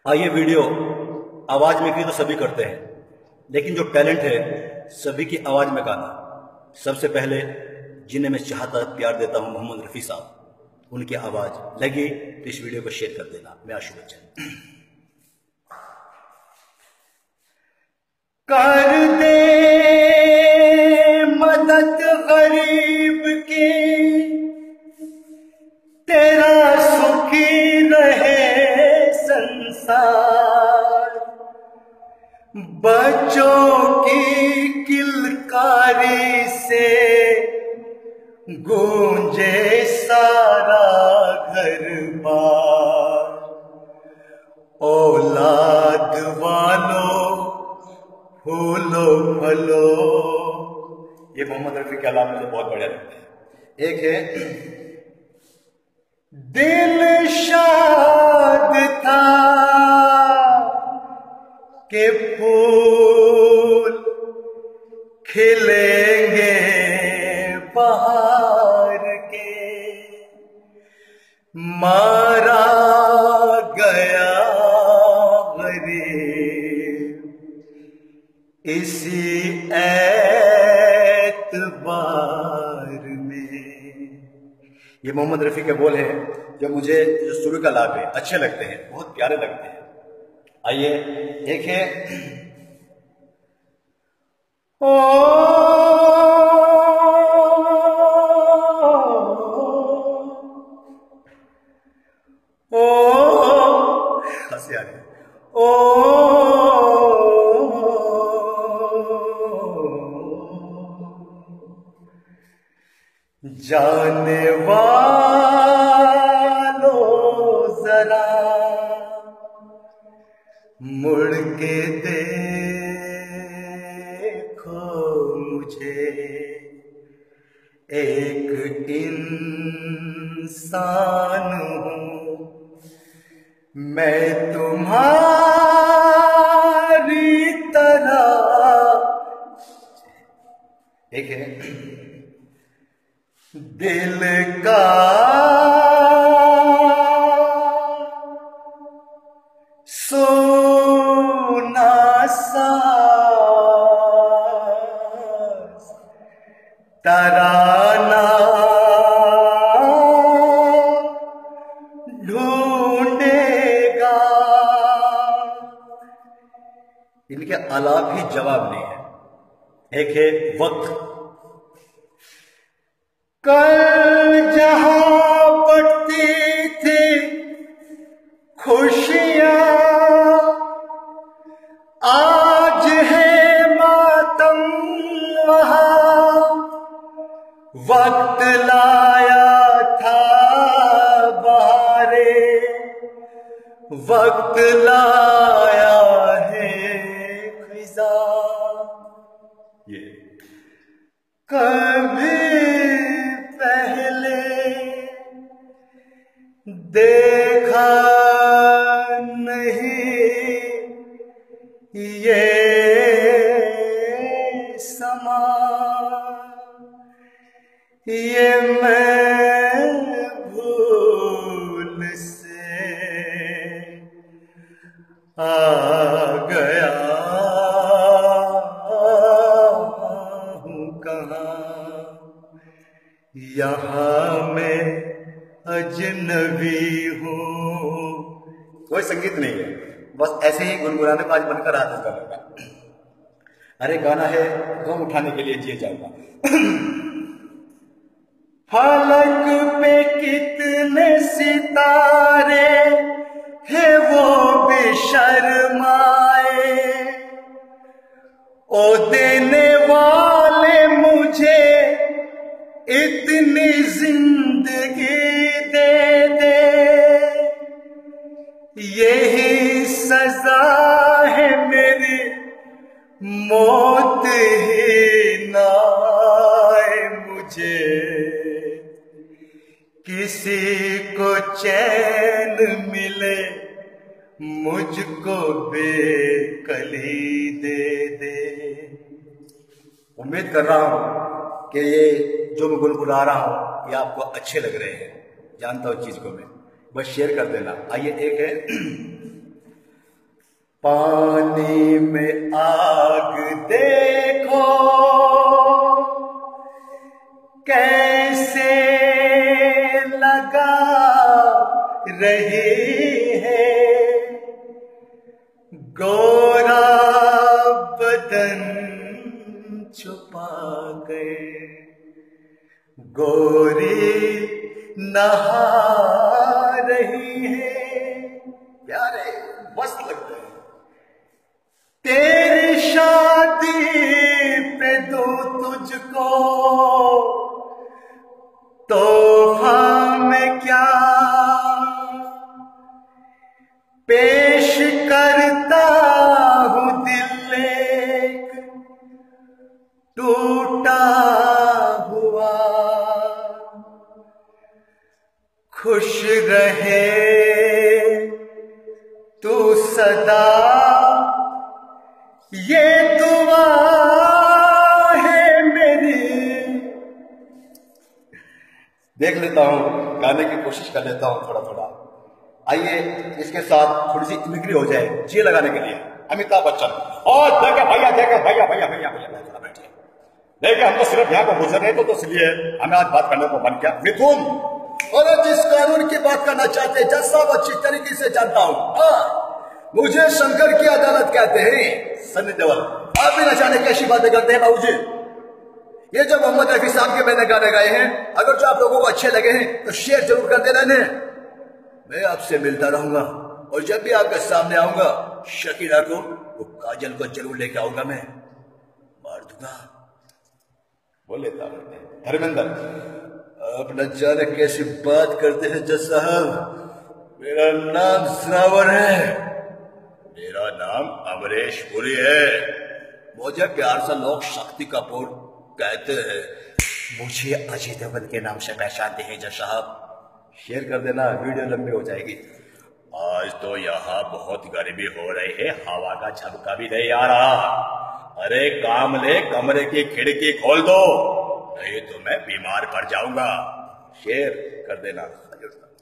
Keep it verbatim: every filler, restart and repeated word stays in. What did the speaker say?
आइए, वीडियो आवाज में की तो सभी करते हैं, लेकिन जो टैलेंट है सभी की आवाज में गाना। सबसे पहले जिन्हें मैं चाहता प्यार देता हूं, मोहम्मद रफी साहब, उनकी आवाज लगी तो इस वीडियो को शेयर कर देना। मैं आशु बच्चन। कर दे मदद गरीब की, तेरा सुखी रहे संसार। बच्चों की किलकारी से गूंजे सारा घर बार। औलाद वालों फूलो फलो। ये मोहम्मद रफी के अलावा मुझे बहुत बढ़िया लगता है। एक है, दिल शाद था कि फूल खिलेंगे बहार के, मारा गया गरीब इसी एतबार में। ये मोहम्मद रफी के बोल हैं जो मुझे जो शुरू का लाभ है अच्छे लगते हैं, बहुत प्यारे लगते हैं। आइए, एक है, ओ ओ हंसी आ रही है। ओ जाने वालों जरा मुड़ के देखो मुझे, एक इंसान हूँ मैं तुम्हारी तरह। एक है, दिल का सोना साज तराना ढूंढेगा। इनके अलावा भी जवाब नहीं है। एक है, वक्त। कल जहां बढ़ती थी खुशियां, आज है मातम वहां। वक्त लाया था बहारे, वक्त लाया है खिज़ां। ये कभी पहले देखा नहीं ये समा, ये मैं भूल से आ गया हूँ कहाँ। यहाँ मैं अजनबी हूँ। कोई संगीत नहीं है, बस ऐसे ही गुनगुनाने को आज बनकर हाथ का लगा। अरे गाना है, गम उठाने के लिए जिए जाऊंगा। फलक पे कितने सितारे हैं वो भी शर्माए। ओ देने वाले मुझे इतनी जिंदगी दे दे, यही सजा है मेरी मौत ही ना आए मुझे। किसी को चैन मिले मुझको बेकली दे दे। उम्मीद कर रहा हूं कि ये जो मैं गुनगुना रहा हूं ये आपको अच्छे लग रहे हैं। जानता हूं चीज को मैं, बस शेयर कर देना। आइए, एक है पानी में आग देखो कैसे लगा रही है, गोरा बदन छुपा गए गोरी नहा रही है। प्यारे मस्त लगते हैं। तेरी शादी पे दो तुझको तोहफा में क्या पेश करता हूँ, दिल एक टूटा हुआ। खुश रहे तू सदा, ये दुआ है मेरी। देख लेता हूं, गाने की कोशिश कर लेता हूं थोड़ा थोड़ा। आइए इसके साथ थोड़ी सी इमिक्री हो जाए जी लगाने के लिए। अमिताभ बच्चन और देखे भैया देखे भैया भैया भैया भैया थोड़ा बैठिए। देखे हम तो सिर्फ यहाँ को गुजर रहे थे, तो इसलिए हमें आज बात करने को मन किया। मिथुन, और जिस कानून की बात करना चाहते हैं जज साहब अच्छी तरीके से जानता हूँ। हाँ, मुझे शंकर की अदालत कहते हैं। सन्नी देओल, आप भी न जाने कैसी बातें करते हैं बाबूजी। ये जब मोहम्मद रफी साहब के मैंने गाने गाए हैं, अगर जो आप लोगों को अच्छे लगे हैं तो शेयर जरूर करते रहने। मैं आपसे मिलता रहूंगा और जब भी आपके सामने आऊंगा शकीरा को, वो काजल को जरूर लेके आऊंगा। मैं मार दूंगा। वो लेता धर्मेंद्र, आप न जाने कैसी बात करते हैं जज साहब। मेरा नाम श्रावण है। मेरा नाम अमरीश पुरी है। मुझे प्यार से लोग शक्ति कपूर कहते हैं। मुझे अजय देवगन के नाम से पहचानते हैं जज साहब। शेयर कर देना, वीडियो लंबी हो जाएगी। आज तो यहाँ बहुत गर्मी हो रही है, हवा का झपका भी नहीं आ रहा। अरे काम ले, कमरे की खिड़की खोल दो, नहीं तो मैं बीमार पड़ जाऊंगा। शेयर कर देना।